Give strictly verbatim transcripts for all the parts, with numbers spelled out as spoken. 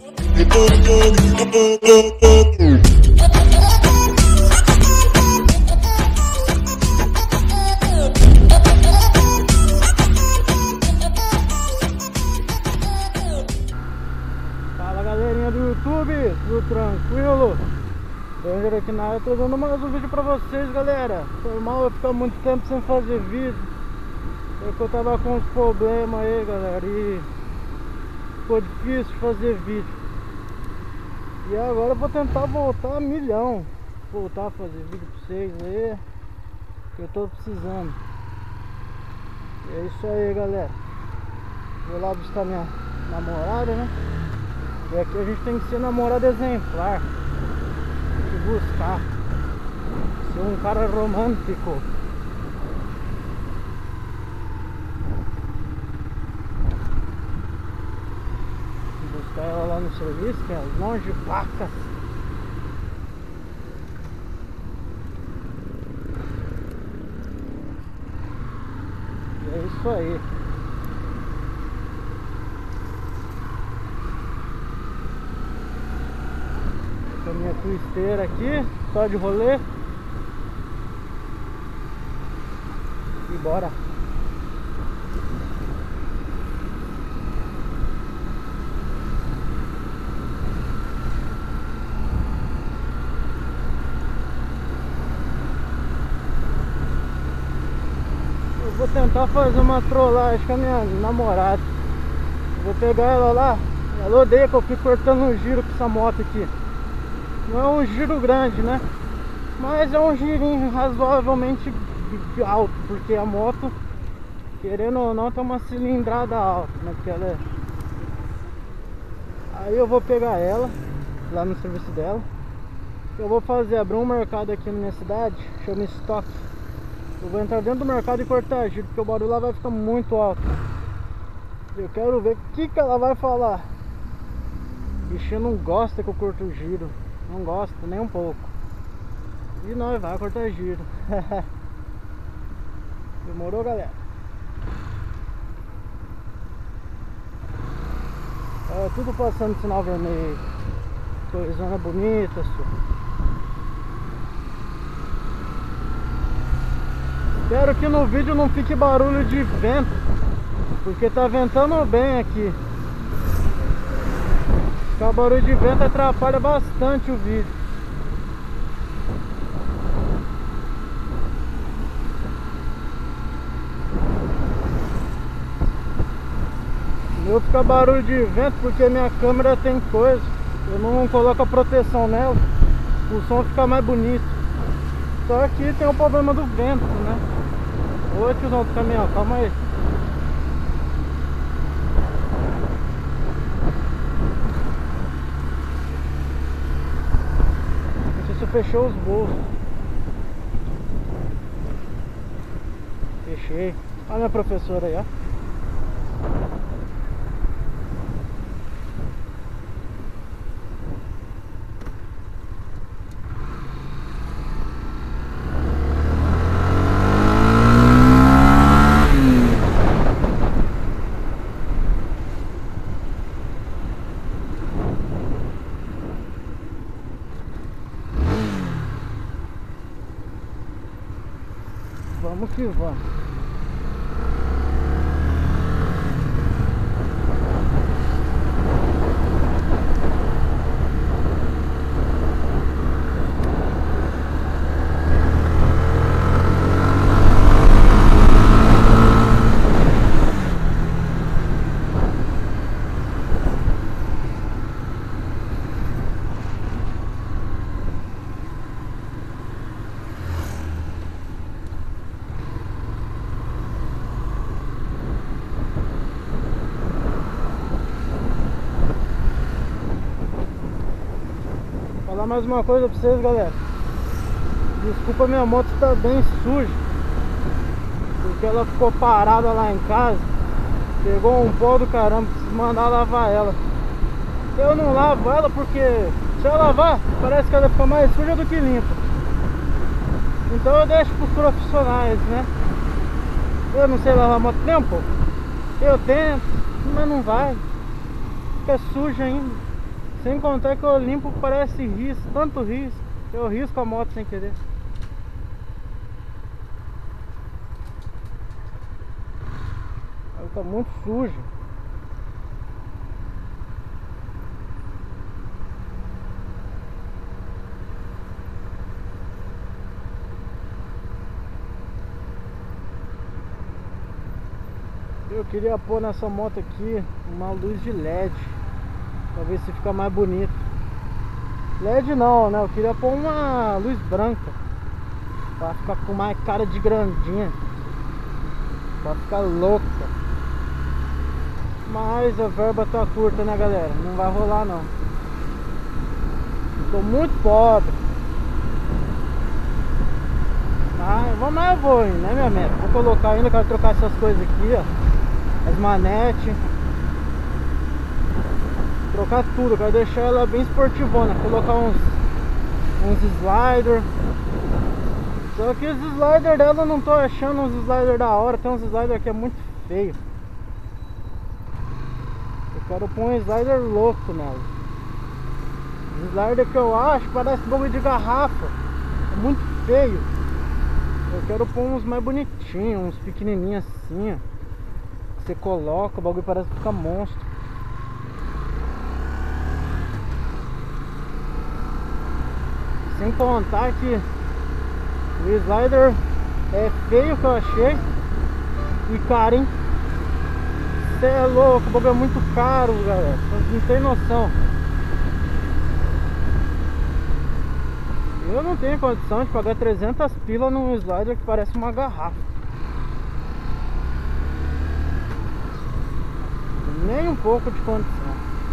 Fala galerinha do YouTube, tudo tranquilo? Danger aqui na área, tô dando mais um vídeo pra vocês, galera. Foi mal eu ficar muito tempo sem fazer vídeo, porque eu tava com uns problemas aí, galera, e ficou difícil fazer vídeo. E agora eu vou tentar voltar a milhão, voltar a fazer vídeo pra vocês aí, que eu tô precisando. E é isso aí, galera. Vou lá buscar minha namorada, né? E aqui a gente tem que ser namorado exemplar, tem que buscar ser um cara romântico. Vou buscar ela lá no serviço, que é longe vacas. E é isso aí. A minha twisteira aqui, só de rolê. E bora. Eu vou tentar fazer uma trollagem com a minha namorada. Eu vou pegar ela lá. Ela odeia que eu fique cortando um giro com essa moto aqui. Não é um giro grande, né? Mas é um girinho razoavelmente alto, porque a moto, querendo ou não, tem uma cilindrada alta, né? Porque ela é... Aí eu vou pegar ela lá no serviço dela. Eu vou fazer, abrir um mercado aqui na minha cidade, chama Estoque. Eu vou entrar dentro do mercado e cortar giro, porque o barulho lá vai ficar muito alto. Eu quero ver o que, que ela vai falar. Bichinho não gosta que eu corto o giro. Não gosta nem um pouco. E nós vai cortar giro. Demorou, galera? É, tudo passando sinal vermelho. Coisona bonita, só. Espero que no vídeo não fique barulho de vento, porque tá ventando bem aqui. O barulho de vento atrapalha bastante o vídeo. Eu fica barulho de vento porque minha câmera tem coisa. Eu não coloco a proteção nela. O som fica mais bonito. Só que tem o problema do vento, né? Ô tiozão do caminhão, calma aí. Fechou os bolsos. Fechei. Olha a minha professora aí, ó. Vamos que vamos. Falar mais uma coisa pra vocês, galera. Desculpa, minha moto tá bem suja, porque ela ficou parada lá em casa. Pegou um pó do caramba, preciso mandar lavar ela. Eu não lavo ela porque se eu lavar, parece que ela fica mais suja do que limpa. Então eu deixo pros profissionais, né? Eu não sei lavar moto nem um pouco. Eu tento, mas não vai. Fica suja ainda. Sem contar que eu limpo, parece risco, tanto risco, eu risco a moto sem querer. Ela tá muito suja. Eu queria pôr nessa moto aqui uma luz de L E D, pra ver se fica mais bonito. L E D não, né? Eu queria pôr uma luz branca, pra ficar com mais cara de grandinha, pra ficar louca. Mas a verba tá curta, né, galera? Não vai rolar não. Tô muito pobre. Mas vamos lá, eu vou, né, minha meta? Vou colocar ainda, quero trocar essas coisas aqui, ó. As manetes, trocar tudo, quero deixar ela bem esportivona, colocar uns uns sliders. Só que os sliders dela eu não tô achando uns sliders da hora, tem uns sliders que é muito feio. Eu quero pôr um slider louco nela. Os sliders que eu acho parece bagulho de garrafa, é muito feio. Eu quero pôr uns mais bonitinhos, uns pequenininhos assim, ó. Você coloca, o bagulho parece que fica monstro. Sem contar que o slider é feio que eu achei e caro, hein? Você é louco, o bagulho é muito caro, galera. Vocês não tem noção. Eu não tenho condição de pagar trezentas pilas num slider que parece uma garrafa. Nem um pouco de condição.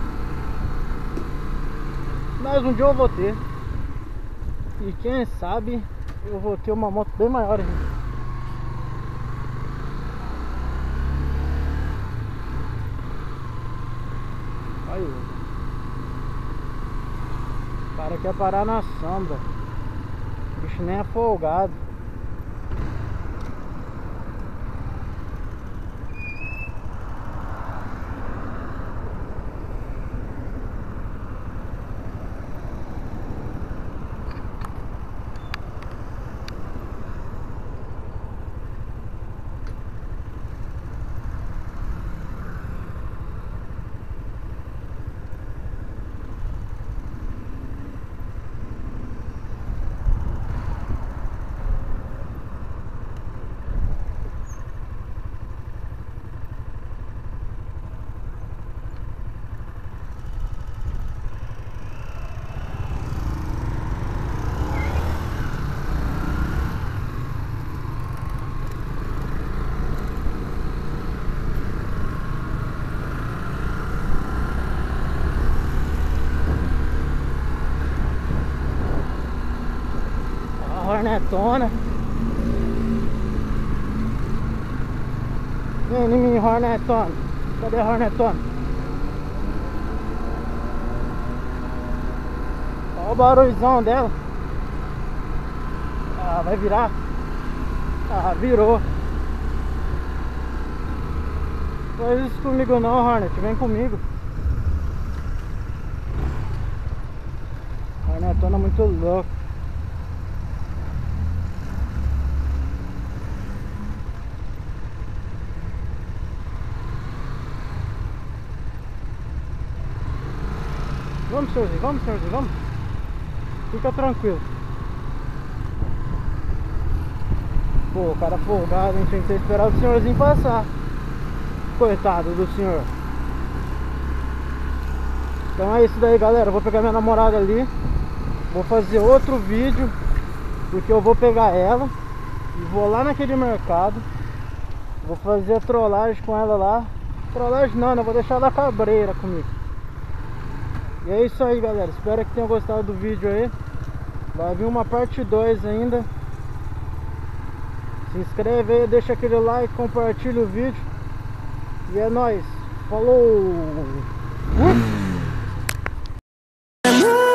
Mas um dia eu vou ter. E quem sabe eu vou ter uma moto bem maior ainda. Aí, o cara quer parar na sombra. O bicho nem é folgado. Hornetona. Vem em mim, Hornetona. Cadê a Hornetona? Olha o barulhozão dela. Ah, vai virar. Ah, virou. Faz isso comigo não, Hornet. Vem comigo. Hornetona muito louco. Vamos, senhorzinho, vamos, senhorzinho, vamos. Fica tranquilo. Pô, o cara folgado, a gente tem que ter esperado o senhorzinho passar. Coitado do senhor. Então é isso daí, galera. Eu vou pegar minha namorada ali. Vou fazer outro vídeo, porque eu vou pegar ela e vou lá naquele mercado. Vou fazer a trollagem com ela lá. Trollagem não, né? Vou deixar ela cabreira comigo. E é isso aí, galera, espero que tenham gostado do vídeo aí. Vai vir uma parte dois ainda. Se inscreve aí, deixa aquele like, compartilha o vídeo. E é nóis, falou! Uh!